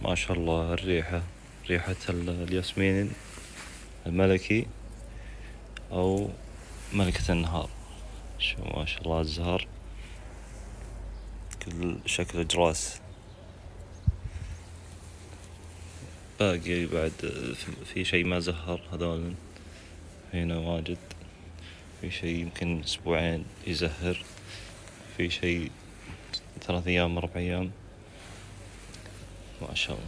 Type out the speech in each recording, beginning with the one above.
ما شاء الله الريحة، ريحة الياسمين الملكي أو ملكة النهار. شو ما شاء الله الزهر كل شكل أجراس. باقي بعد في شي ما زهر هذول هنا واجد، في شي يمكن أسبوعين يزهر، في شي 3 أيام 4 أيام. ما شاء الله.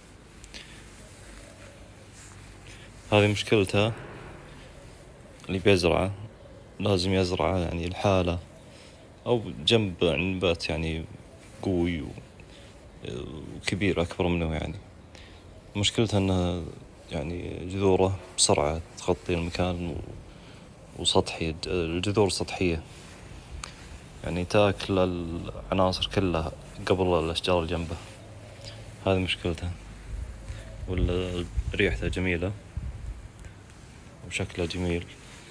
هذه مشكلتها اللي بيزرعه لازم يزرعه يعني الحالة أو جنب نبات يعني قوي وكبير أكبر منه. يعني مشكلتها أنها يعني جذوره بسرعة تغطي المكان وسطحي، الجذور سطحية يعني تاكل العناصر كلها قبل الأشجار اللي جنبه. هذه مشكلتها. ولا ريحته جميلة وشكله جميل،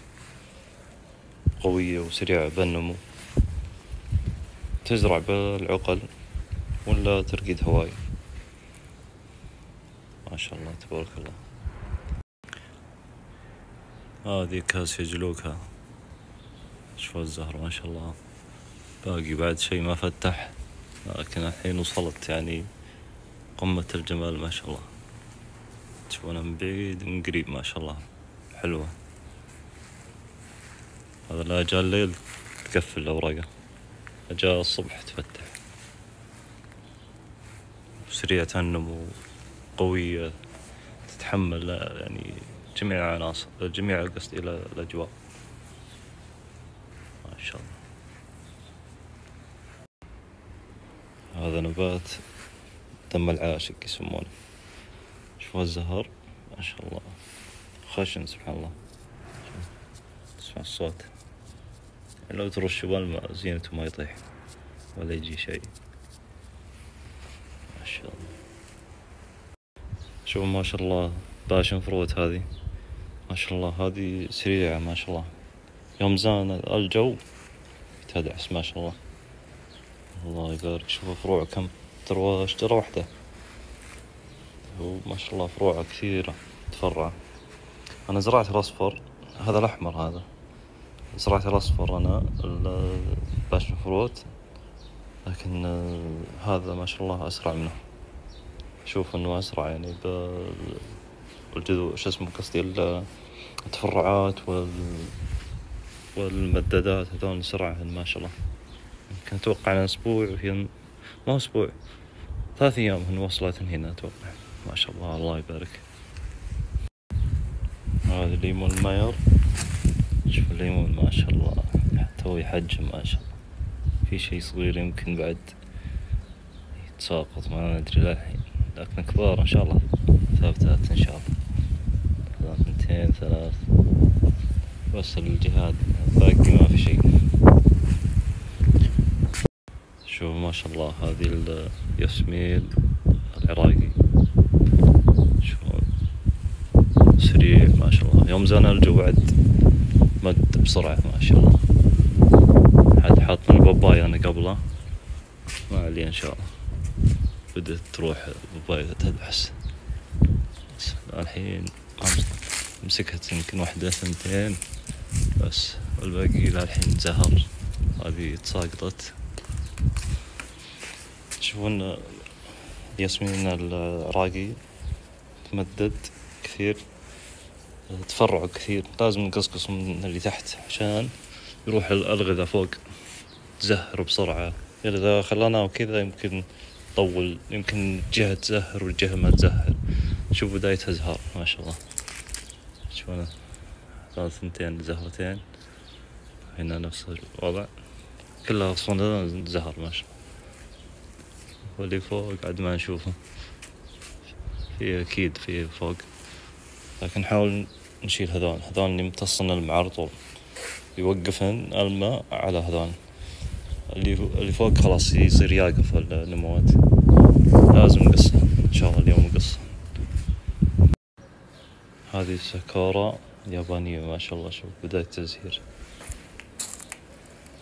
قوية وسريعة بالنمو. تزرع بالعقل ولا ترقيد هواي. ما شاء الله تبارك الله. هذه كاسيا جلوكا، شوف الزهر ما شاء الله. باقي بعد شيء ما فتح، لكن الحين وصلت يعني قمة الجمال ما شاء الله. تشوفونها من بعيد ومن قريب ما شاء الله حلوة. هذا لا جاء الليل تقفل أوراقه، جاء الصبح تفتح. سريعة النمو، قوية، تتحمل يعني جميع العناصر، جميع قصدي الأجواء ما شاء الله. هذا نبات دم العاشق يسمونه. شوفوا الزهر ما شاء الله خشن سبحان الله. تسمع الصوت، لو ترشوا بالماء زينته ما يطيح ولا يجي شيء ما شاء الله. شوفوا ما شاء الله باشن فروت هذه ما شاء الله. هذه سريعة ما شاء الله، يوم زان الجو تدعس ما شاء الله. الله يبارك. شوفوا فروع كم، تروى شجرة واحدة وما شاء الله فروعها كثيرة تفرع. أنا زرعت الأصفر، هذا الأحمر، هذا زرعت الأصفر أنا الباشن فروت، لكن هذا ما شاء الله أسرع منه. شوف إنه أسرع يعني بالجذور شو اسمه قصدي التفرعات والمدادات هذول سرعة ما شاء الله. يمكن أتوقع أن أسبوع وهي ما أسبوع 3 أيام هن وصلت هنا أتوقع ما شاء الله. الله يبارك. هذا الليمون الماير، شوف الليمون ما شاء الله حتى هو يحجم ما شاء الله. في شيء صغير يمكن بعد يتساقط ما ندري للحين، لكن كبار إن شاء الله ثابتات إن شاء الله. 2 3 بس الجهاد باقي ما في شيء. شوف ما شاء الله هذه الياسمين العراقي، شوف سريع ما شاء الله. يوم زان الجو بعد مد بسرعة ما شاء الله. حد حاطني البابايا أنا قبله ما عليه إن شاء الله. بدأت تروح البابايا تدعس الحين. مسكت يمكن 1 2 بس، والباقي للحين زهر. هذه تساقطت. تشوفون الياسمين العراقي تمدد كثير، تفرعوا كثير، لازم نقصقص من اللي تحت عشان يروح الغذاء فوق تزهر بسرعة. إذا خلاناه كذا يمكن طول، يمكن جهة تزهر والجهة ما تزهر. شوف بداية أزهار ما شاء الله. شوفنا 2 زهرتين هنا نفس الوضع، كلها أصلا زهر ما شاء الله. واللي فوق عاد ما نشوفه، في أكيد في فوق، لكن نحاول نشيل هذول اللي متصلن الماء على طول، يوقفن الماء على هذول. اللي فوق خلاص يصير يقف النموات، لازم نقصها إن شاء الله اليوم نقصها. هذه ساكورا يابانية ما شاء الله. شوف بداية تزهير،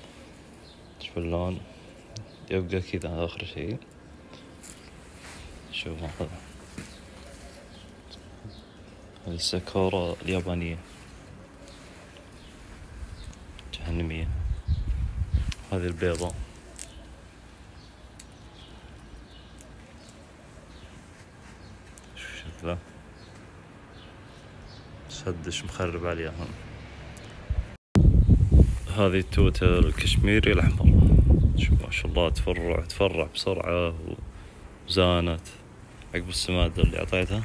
شوف اللون يبقى كذا آخر شيء. شوف هذا الساكورا اليابانية جهنمية. هذه البيضة شوف شكلها سدش مخرب عليها. هذه التوتة الكشميري الأحمر، شوف ما شاء الله تفرع بسرعة وزانت عقب السماد اللي أعطيتها،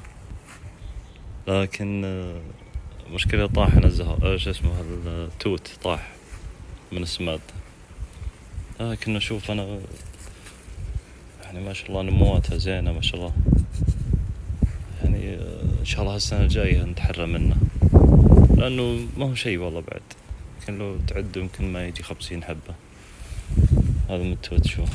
لكن مشكلة طاح نزها شو اسمه التوت طاح من السماد. لكن أشوف أنا يعني ما شاء الله نمواتها زينة ما شاء الله، يعني إن شاء الله السنة الجاية نتحرى منه، لأنه ما هو شيء والله بعد، يمكن لو تعد يمكن ما يجي 50 حبة. هذا من التوت شوف،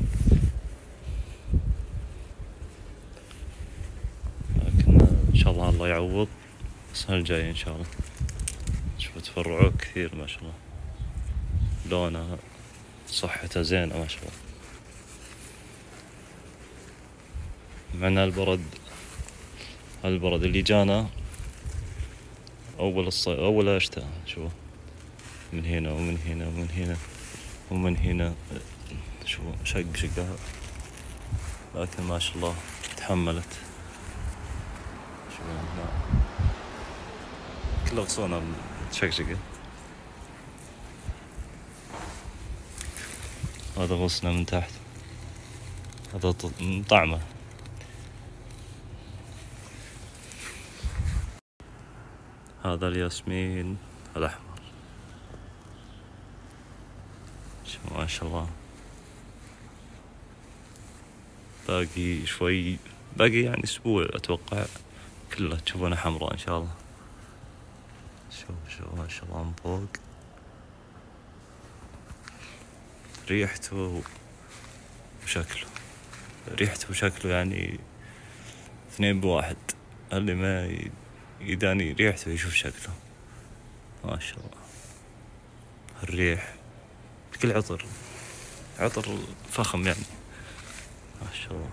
لكن إن شاء الله يعوض السنة الجاية إن شاء الله. شوف تفرعوه كثير ما شاء الله، لونها صحتها زينة ما شاء الله. معنا البرد اللي جانا أول الشتاء، شوف من هنا ومن هنا ومن هنا ومن هنا، شوف شقها، لكن ما شاء الله تحملت. شوف هنا كل غصونها شقشقة. هذا غصنه من تحت، هذا طعمه. هذا الياسمين الأحمر، شوف ما شاء الله باقي شوي، باقي يعني أسبوع أتوقع كلها تشوفونها حمراء إن شاء الله. شوف ما شاء الله من فوق ريحته وشكله يعني 2 بواحد. اللي ما يداني ريحته يشوف شكله ما شاء الله. الريح بكل عطر فخم يعني ما شاء الله.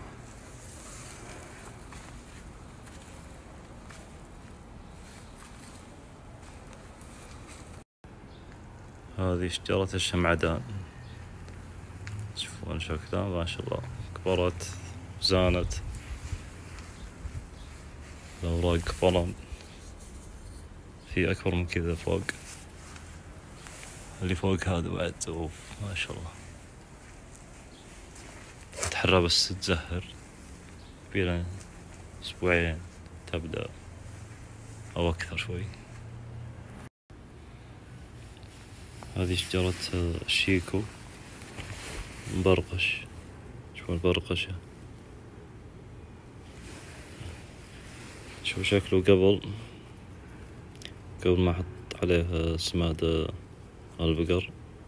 هذه شجرة الشمعدان، تشوفون شكلها ما شاء الله، كبرت زانت، الأوراق فلن، في أكبر من كذا فوق، اللي فوق هذا بعد أوف ما شاء الله. تحرى بس تزهر بين أسبوعين تبدأ أو أكثر شوي. هذه شجرة الشيكو مبرقش، شوف البرقشة، شوف شكله قبل ما أحط عليه سماد البقر.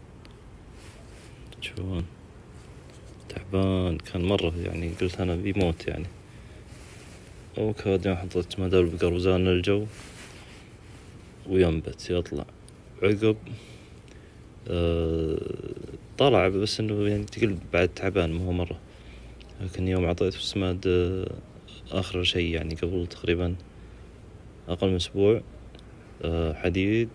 شوفون تعبان كان مرة، يعني قلت أنا بيموت يعني، وكاد ما حطيت سماد البقر وزان الجو وينبت يطلع عقب. طلع بس إنه يعني تقل بعد تعبان ما هو مرة، لكن يوم عطيته سماد آخر شيء يعني قبل تقريبا أقل من أسبوع، حديد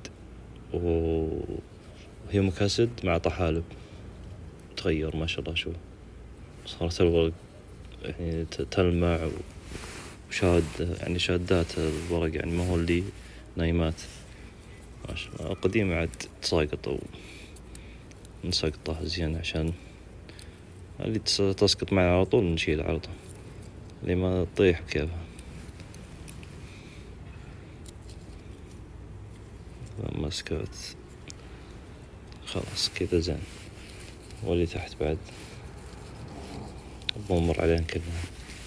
وهيوميك أسيد مع طحالب، تغير ما شاء الله. شوف صارت الورق يعني تلمع وشاد، يعني شادات الورق يعني ما هو اللي نايمات ما شاء الله. قديم عاد تساقط نسقطه زين، عشان اللي تسقط معي على طول نشيل على طول، اللي ما تطيح بكيفها. مسكت خلاص كذا زين، واللي تحت بعد بمر عليهم كلهم.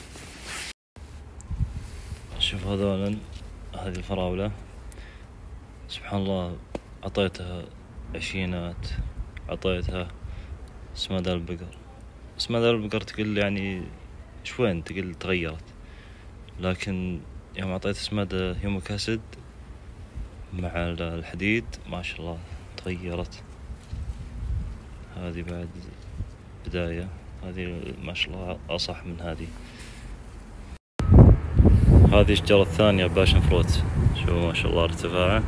شوف هذه الفراولة سبحان الله، عطيتها عشينات، عطيتها سماد البقر تقل يعني شوين تقل تغيرت، لكن يوم عطيت سماد هيوميك أسيد مع الحديد ما شاء الله تغيرت. هذه بعد بداية، هذه ما شاء الله أصح من هذه، هذه الشجرة الثانية باشن فروت، شوفوا ما شاء الله ارتفاعه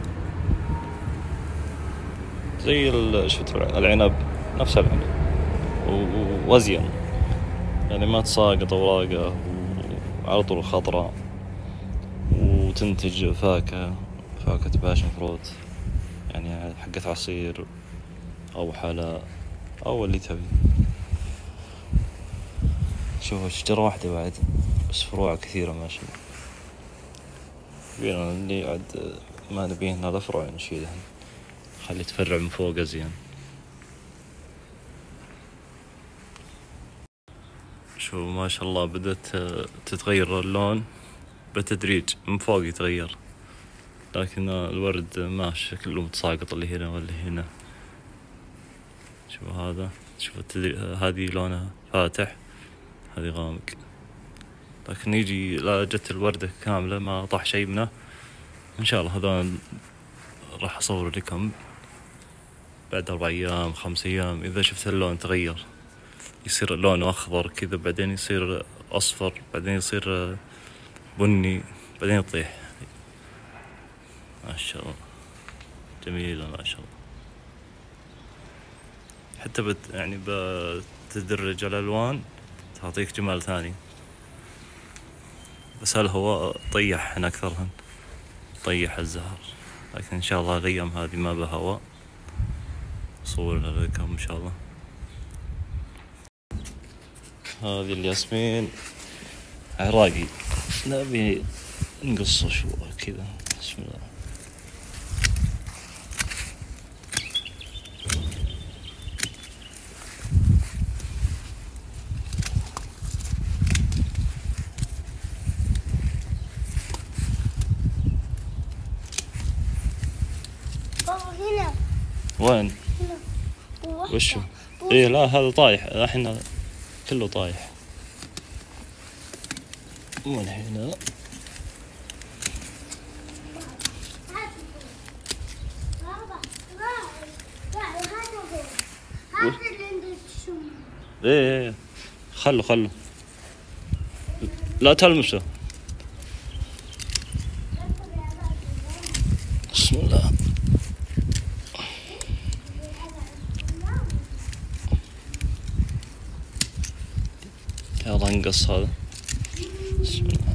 زي شفت العنب، نفس العنب وأزين، يعني ما تساقط أوراقه وعلى طول خضراء، وتنتج فاكهة باشن فروت، يعني حقت عصير أو حلا أو اللي تبي. شوفوا شجرة واحدة بعد بس فروع كثيرة ما شاء الله. بينا اللي عاد ما نبيه هنا الأفرع نشيلها، خلي تفرع من فوق أزين. شوفوا ما شاء الله بدأت تتغير اللون بالتدريج، من فوق يتغير، لكن الورد ما شكله متساقط اللي هنا واللي هنا. شوفوا هذا، شوفوا هذه لونها فاتح، هذه غامق، لكن يجي لا جت الوردة كاملة ما طاح شيء منه. إن شاء الله هذول راح أصور لكم بعد 4 أيام 5 أيام، إذا شفت اللون تغير، يصير لونه أخضر كذا، بعدين يصير أصفر، بعدين يصير بني، بعدين يطيح. ما شاء الله جميلة ما شاء الله. حتى يعني بتدرج الألوان تعطيك جمال ثاني، بس الهواء طيحهن أكثرهن، طيح الزهر، لكن إن شاء الله الأيام هذه ما بها هواء أصورها لكم إن شاء الله. هذه الياسمين عراقي، نبي نقصه شوي كذا. بسم الله. هنا. وين؟ هنا. وشو؟ ايه لا هذا طايح، احنا كله طايح. من هنا ايه خلوا لا تلمسه. بسم الله. يلا نقص هذا. بسم الله.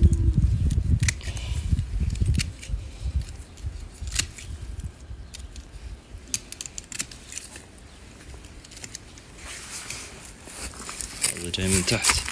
هذا جاي من تحت.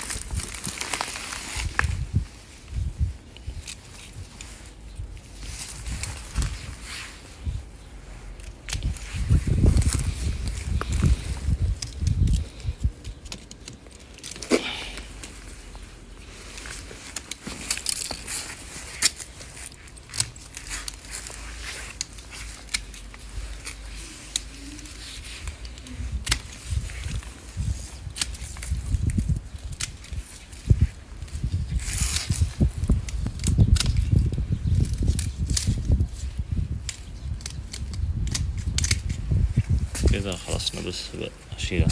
كذا خلصنا، بس أشيلها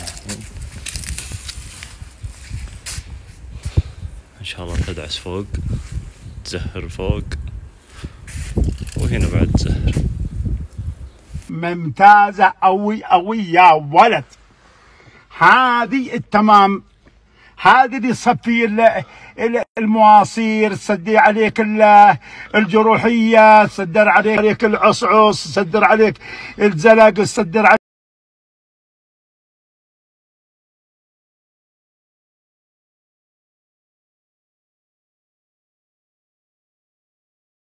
إن شاء الله. تدعس فوق، تزهر فوق، وهنا بعد تزهر. ممتازة أوي يا ولد. هذه التمام، هذه اللي تصفي المواصير، تسدي عليك الجروحية، تسدر عليك العصعص، تسدر عليك الزلق، تسدر عليك